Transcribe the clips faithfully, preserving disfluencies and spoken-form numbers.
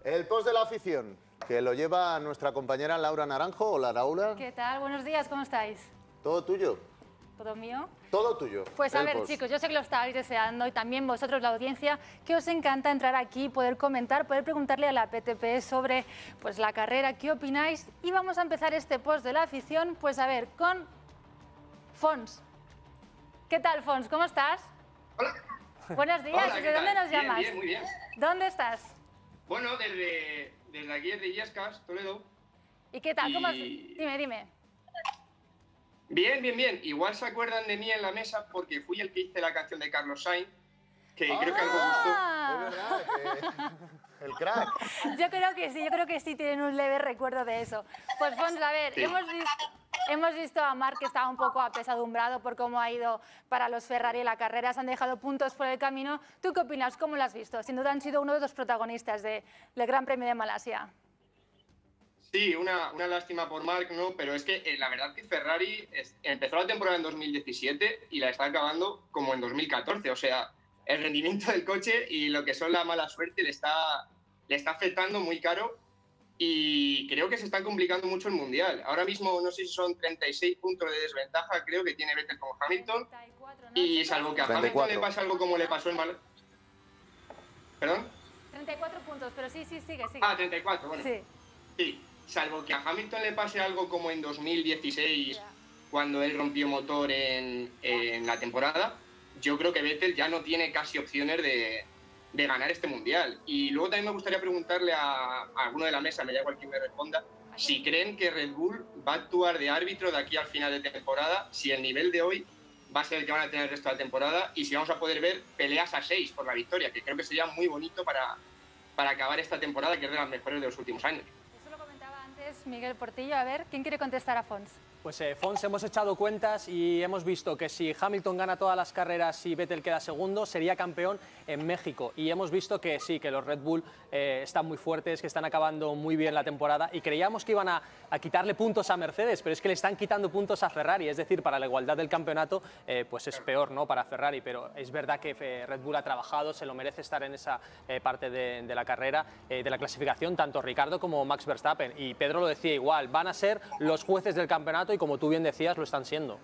El post de la afición, que lo lleva nuestra compañera Laura Naranjo. Hola, Laura. ¿Qué tal? Buenos días, ¿cómo estáis? Todo tuyo. ¿Todo mío? Todo tuyo. Pues a el ver, post. chicos, yo sé que lo estabais deseando y también vosotros, la audiencia, que os encanta entrar aquí, poder comentar, poder preguntarle a la P T P sobre pues, la carrera, qué opináis. Y vamos a empezar este post de la afición, pues a ver, con Fons. ¿Qué tal, Fons? ¿Cómo estás? Hola. Buenos días. Hola, ¿Desde dónde nos bien, llamas? Bien, muy bien. ¿Dónde estás? Bueno, desde, desde aquí, desde Illescas, Toledo. ¿Y qué tal? Y... ¿Cómo has... Dime, dime. Bien, bien, bien. Igual se acuerdan de mí en la mesa porque fui el que hice la canción de Carlos Sainz, que ¡Ah! creo que algo gustó. Es verdad, que... el crack. Yo creo que sí, yo creo que sí tienen un leve recuerdo de eso. Pues Fons, a ver, Sí. hemos visto... Hemos visto a Marc que estaba un poco apesadumbrado por cómo ha ido para los Ferrari la carrera, se han dejado puntos por el camino. ¿Tú qué opinas? ¿Cómo lo has visto? Sin duda han sido uno de los protagonistas de, del Gran Premio de Malasia. Sí, una, una lástima por Marc, ¿no? Pero es que eh, la verdad que Ferrari es, empezó la temporada en dos mil diecisiete y la está acabando como en dos mil catorce. O sea, el rendimiento del coche y lo que son la mala suerte le está, le está afectando muy caro. Y creo que se está complicando mucho el Mundial. Ahora mismo no sé si son treinta y seis puntos de desventaja, creo que tiene Vettel con Hamilton. treinta y cuatro, ¿no, Y chicos? salvo que a treinta y cuatro. Hamilton le pase algo como le pasó en Mal... ¿Perdón? treinta y cuatro puntos, pero sí, sí, sigue, sigue. Ah, treinta y cuatro, bueno. Sí. Sí, salvo que a Hamilton le pase algo como en dos mil dieciséis, Ya. cuando él rompió motor en, en la temporada, yo creo que Vettel ya no tiene casi opciones de, de ganar este Mundial. Y luego también me gustaría preguntarle a, a alguno de la mesa, me da igual quien me responda, si creen que Red Bull va a actuar de árbitro de aquí al final de temporada, si el nivel de hoy va a ser el que van a tener el resto de la temporada y si vamos a poder ver peleas a seis por la victoria, que creo que sería muy bonito para, para acabar esta temporada, que es de las mejores de los últimos años. Eso lo comentaba antes Miguel Portillo. A ver, ¿quién quiere contestar a Fons? Pues eh, Fons, hemos echado cuentas y hemos visto que si Hamilton gana todas las carreras y Vettel queda segundo, sería campeón en México. Y hemos visto que sí, que los Red Bull eh, están muy fuertes, que están acabando muy bien la temporada y creíamos que iban a, a quitarle puntos a Mercedes, pero es que le están quitando puntos a Ferrari. Es decir, para la igualdad del campeonato, eh, pues es peor, ¿no?, para Ferrari. Pero es verdad que eh, Red Bull ha trabajado, se lo merece estar en esa eh, parte de, de la carrera, eh, de la clasificación, tanto Ricardo como Max Verstappen. Y Pedro lo decía igual, van a ser los jueces del campeonato y como tú bien decías, lo están siendo.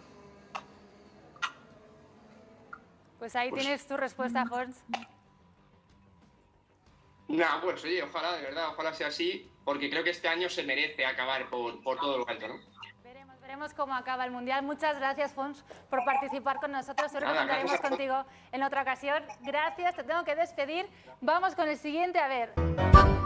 Pues ahí Pues- tienes tu respuesta, Fons. Nah, pues oye, ojalá, de verdad, ojalá sea así, porque creo que este año se merece acabar por, por todo lo alto, ¿no? Veremos, veremos cómo acaba el Mundial. Muchas gracias, Fons, por participar con nosotros. Seguro que Nada, contaremos gracias a contigo en otra ocasión. Gracias, te tengo que despedir. Vamos con el siguiente, a ver.